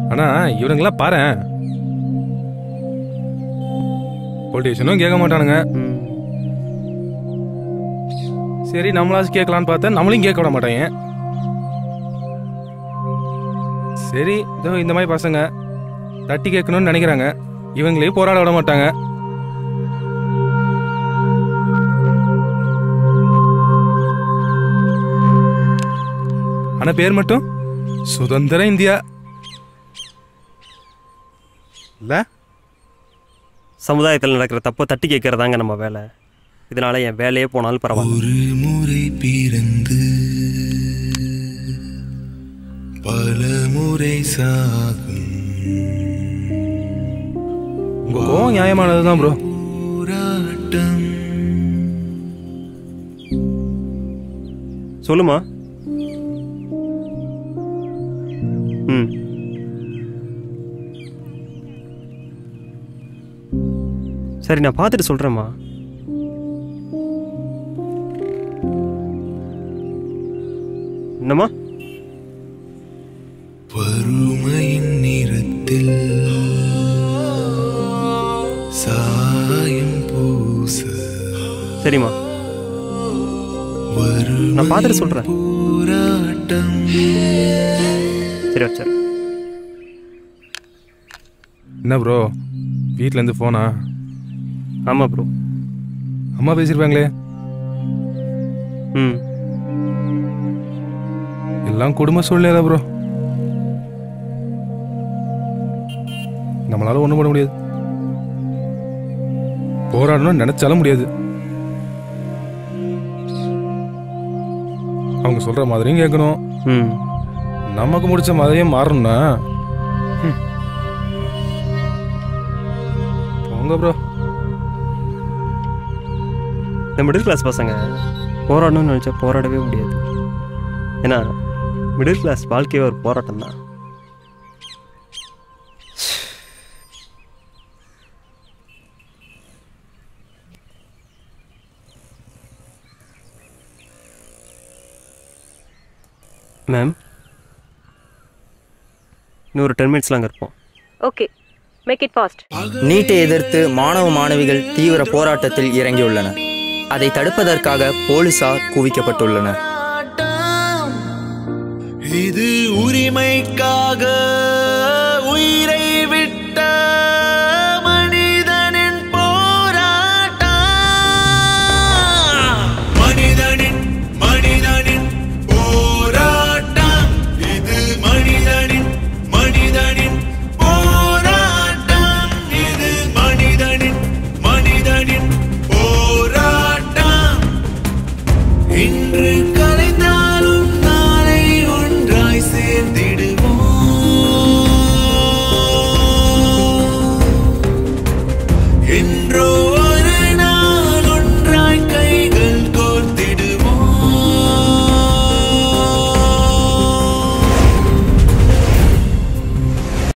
ஆனா இவனுங்களாம் பாரு, பொலிட்டிஷியனும் கேட்க மாட்டானுங்க. சரி நம்மளாச்சும் கேட்கலான்னு பார்த்தா நம்மளையும் கேட்க விட மாட்டாங்க. சரி இதோ இந்த மாதிரி பசங்க தட்டி கேட்கணும்னு நினைக்கிறாங்க, இவங்களையும் போராட விட மாட்டாங்க. ஆனா பேர் மட்டும் சுதந்திர இந்தியா இல்ல. சமுதாயத்தில் நடக்கிற தப்பை தட்டி கேட்கறதாங்க நம்ம வேலை. இதனால என் வேலையே போனாலும் பரவாயில்ல. ஒரு முறை பிறந்து பல முறை சாகும். கோவம் நியாயமானதுதான் ப்ரோ. போராட்டம். சொல்லுமா. சரி நான் பார்த்துட்டு சொல்றேம்மா. என்னம்மா? வறுமையின் நிறத்தில் சாயம் பூச. சரிம்மா நான் பார்த்துட்டு சொல்றேன். போராட்டம். சரி வச்சேன். என்ன ப்ரோ வீட்டில் இருந்து போனா? ஆமாம் ப்ரோ. அம்மா பேசியிருப்பாங்களே. எல்லாம் குடும்ப சூழ்நிலை ப்ரோ, நம்மளால ஒண்ணும் பண்ண முடியாது. போராடணும்னு நினைச்சாலும் முடியாது. அவங்க சொல்ற மாதிரியும் கேட்கணும், நமக்கு முடிச்ச மாதிரியும் மாறணும்னா போங்க ப்ரோ. இந்த மிடில் கிளாஸ் பசங்க போராடணும்னு நினச்சா போராடவே முடியாது. ஏன்னா மிடில் கிளாஸ் வாழ்க்கையே ஒரு போராட்டம் தான். மேம் இன்னும் ஒரு 10 மினிட்ஸ்ல அங்கே இருப்போம். Okay, make it fast. நீட்டை எதிர்த்து மாணவ மாணவிகள் தீவிர போராட்டத்தில் இறங்கியுள்ளனர். அதை தடுப்பதற்காக போலீசார் குவிக்கப்பட்டுள்ளனர். இது உரிமைக்காக